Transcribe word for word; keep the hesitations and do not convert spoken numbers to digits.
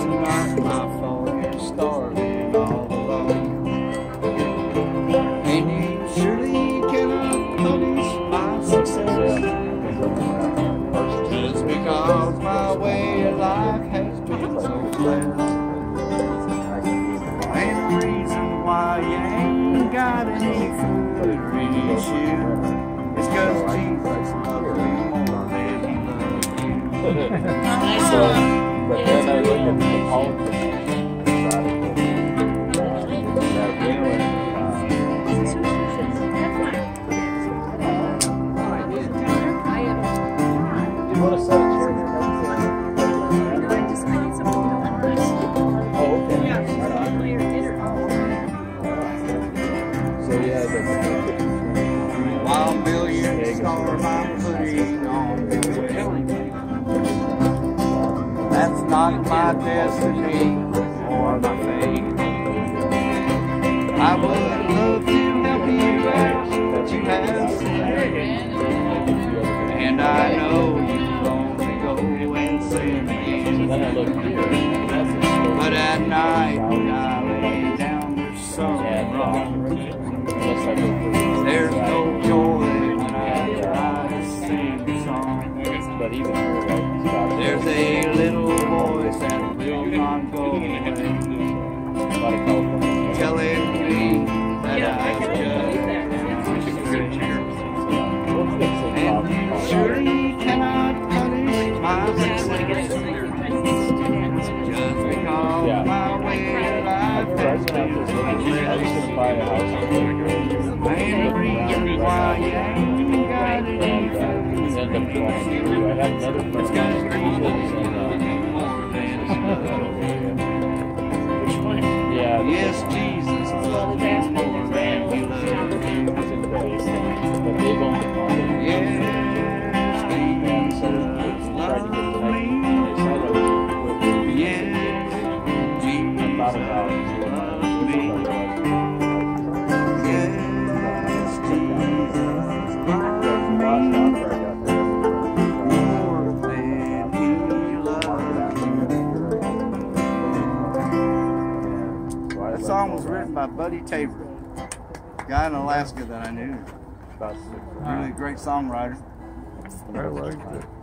not my fault you're starving all alone. And you surely cannot punish my success, just because my way of life has been so blessed. Ain't a reason why you ain't got any food or any shoes. It's cause Jesus loves me more than he loves you. So, but then I look at the politics side of it. Uh, that really, uh, you want to set a chair here next to Oh, okay. So, yeah, the while millions stars I'm putting on the way. That's not my destiny or my fate. I would love to help you out, but you have said, and I know you only go and sin again. But at night when I lay down, there's something wrong. There's no joy when I try to sing a song. There's a little voice that will not go away, telling me that I just and you surely cannot punish my success, just because my way of life has been so blessed. Ain't a reason why you ain't got any food. I have another friend. Which one? Yeah. Yes, Jesus loves me more than he loves you. Yes, Jesus loves me. Yes, Jesus loves me. Yes, Jesus loves me. That song was written by Buddy Tabor, a guy in Alaska that I knew. Really great songwriter. I liked it.